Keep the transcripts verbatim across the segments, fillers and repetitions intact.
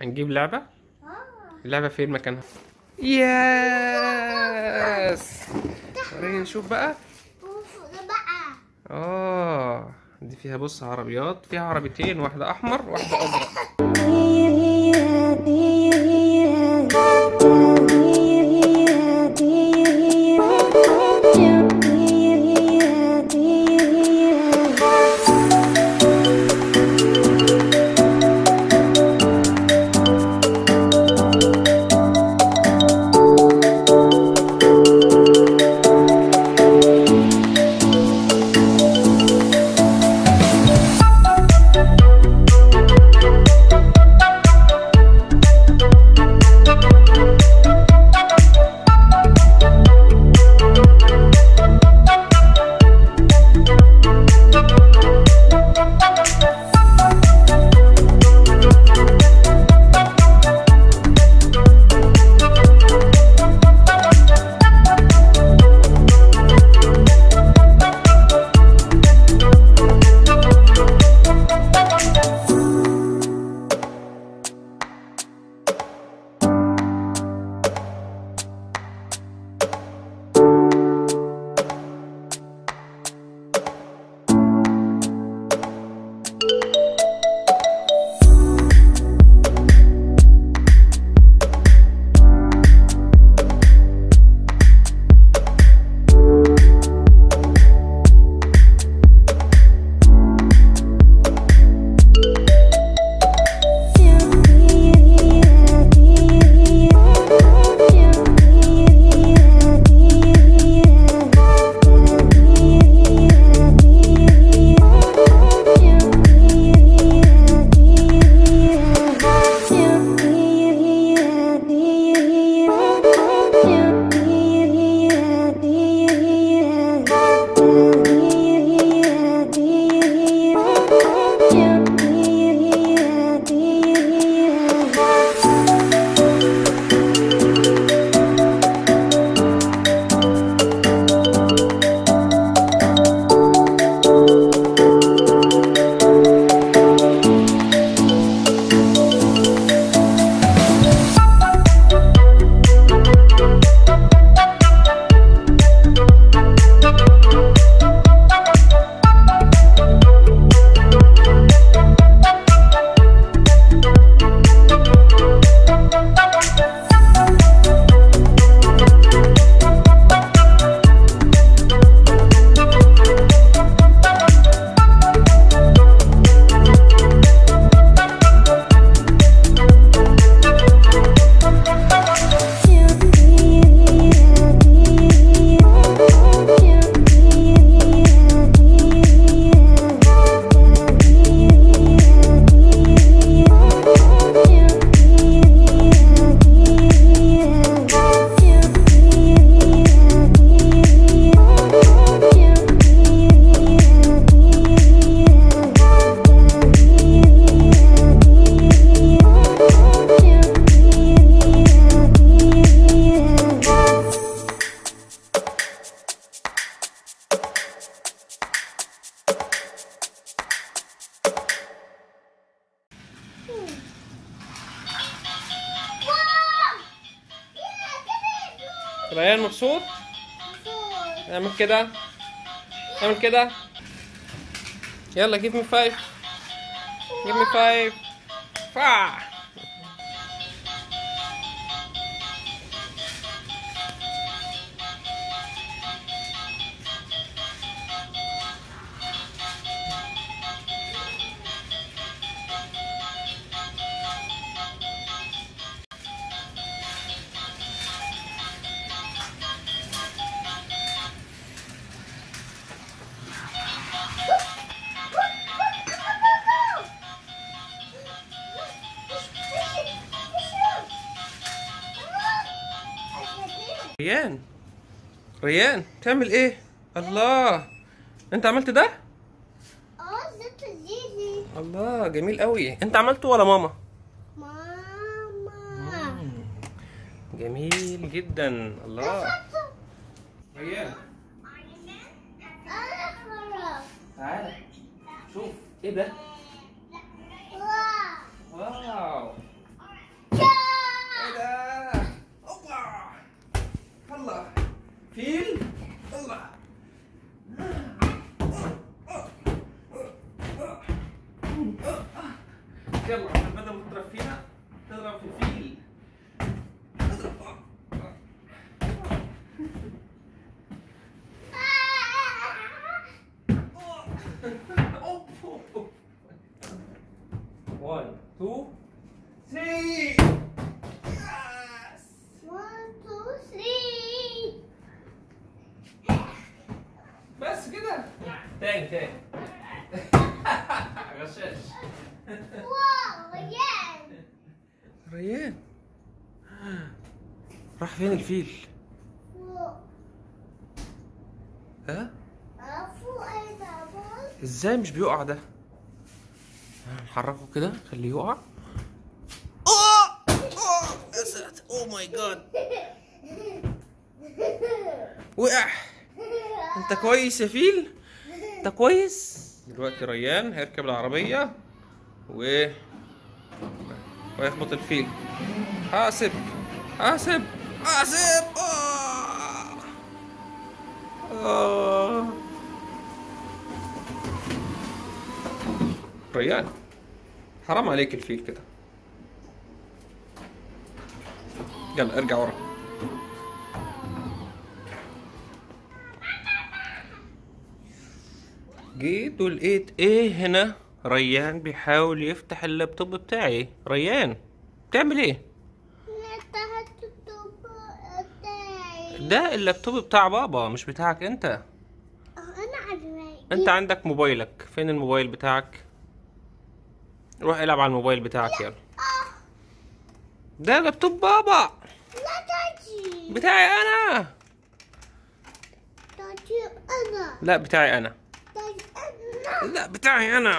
هنجيب لعبة. اه اللعبة فين مكانها؟ ياس. وريني نشوف بقى. وفوق ده بقى. اه دي فيها، بص، عربيات، فيها عربيتين، واحدة أحمر واحدة أزرق. ريان مبسوط؟ اعمل كده، اعمل كده. يلا give me five. give me five. فا ريان، ريان تعمل ايه؟ الله، انت عملت ده؟ اه زيت الزيزي. الله جميل قوي. انت عملته ولا ماما؟ ماما. مم. جميل جدا. الله. ريان انا خلاص. تعالى شوف ايه ده. واو. واو يلا عشان بدل ما تضرب فينا تضرب في الفيل. واحد اتنين ثلاثة. one two three. بس كده. تاني تاني. غشاش. واو ريان. ريان راح فين الفيل؟ فوق. ها؟ فوق ايه ده بص. ازاي مش بيقع ده؟ نحركه كده خليه يقع. اوه اوه يا ساتر، اوه ماي جاد، وقع. انت كويس يا فيل؟ انت كويس؟ دلوقتي ريان هيركب العربية و ويخبط الفيل. حاسب حاسب حاسب. آه. آه. ريان حرام عليك الفيل كده. يلا ارجع ورا. جيت ولقيت ايه هنا؟ ريان بيحاول يفتح اللابتوب بتاعي. ريان بتعمل ايه؟ فتحت اللابتوب بتاعي. ده اللابتوب بتاع بابا مش بتاعك انت. انا عجباني. انت عندك موبايلك، فين الموبايل بتاعك؟ روح العب على الموبايل بتاعك يلا. ده لابتوب بابا. لا تاجي. بتاعي انا. تاجي انا. لا بتاعي انا. تاجي انا. لا بتاعي انا.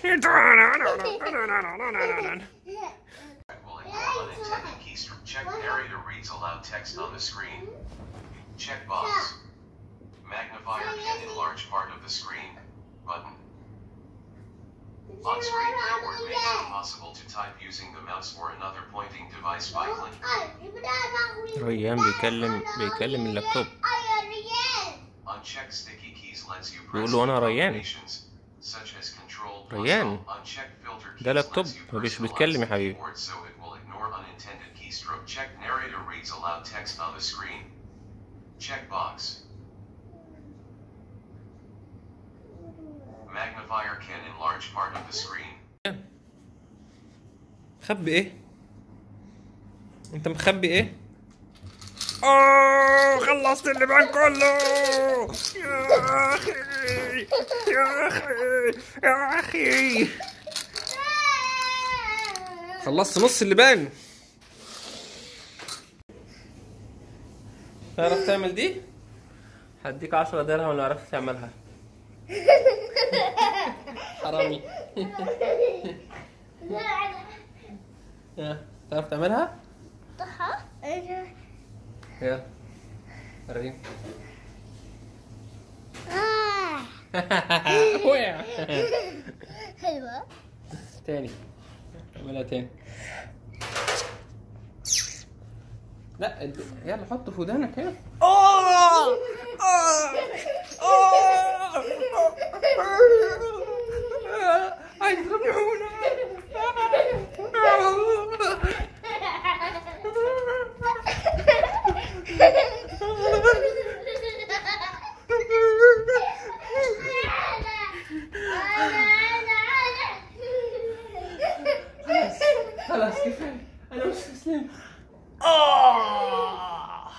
Unintended keystroke. Check narrator reads aloud text on the screen. Check box. Magnifier can enlarge part of the screen. Button. On-screen keyboard makes it possible to type using the mouse or another pointing device by clicking. ريان بيكلم بيكلم اللابتوب. Uncheck sticky keys lets you press بيقول له أنا ريان. combinations such as control plus ريان alt. Uncheck filter keys ده لابتوب lets you مش personalize بيتكلم يا the حبيبي. keyboard so it will ignore unintended keystroke. Check narrator reads aloud text on the screen. Check box. Magnifier can enlarge part of the screen. مخبي ايه؟ انت مخبي ايه؟ اوه خلصت اللبان كله يا اخي يا اخي يا اخي. خلصت نص اللبان. تعرف تعمل دي؟ هديك عشرة درهم لو عرفت تعملها. حرامي. يا تعرف تعملها؟ يلا وريني. وقع. حلوة. تاني اعملها تاني. لا اد- يلا حطه في ودانك هنا. اوه اوه اوه عايز يضربني عونه. خلاص كفايه انا مش مسلم. آه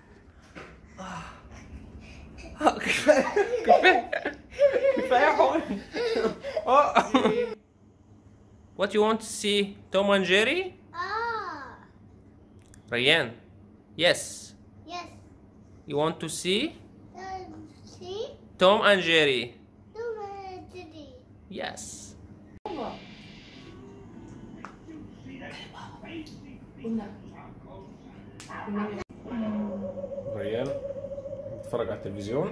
آه كفايه كفايه كفايه حقن. آه What you want to see? Tom and Jerry? Ah. Ryan. Yes. Yes. You want to see Um, see? Tom and Jerry? Already. Yes. ريان بتتفرج على التلفزيون.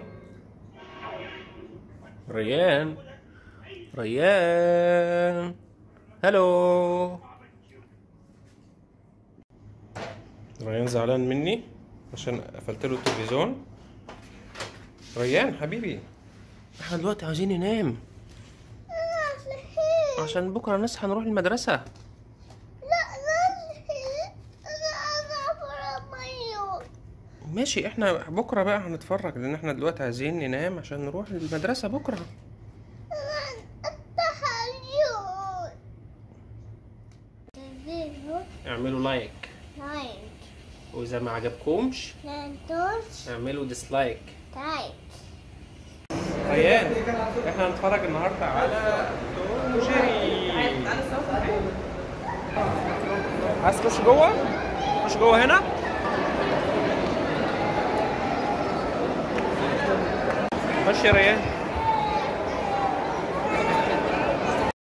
ريان ريان هلو. ريان زعلان مني عشان قفلت له التلفزيون. ريان حبيبي احنا دلوقتي عايزين ننام. عشان بكره نصحى نروح المدرسه. لا لا انا انا افرق مايو. ماشي، احنا بكره بقى هنتفرج لان احنا دلوقتي عايزين ننام عشان نروح المدرسه بكره. اعملوا لايك لايك واذا ما عجبكمش نانتوش اعملوا ديسلايك. تايك. ريان، احنا هنتفرج النهارده على توم وجيري. عايز تخش جوه؟ خش جوه هنا. خش يا ريان.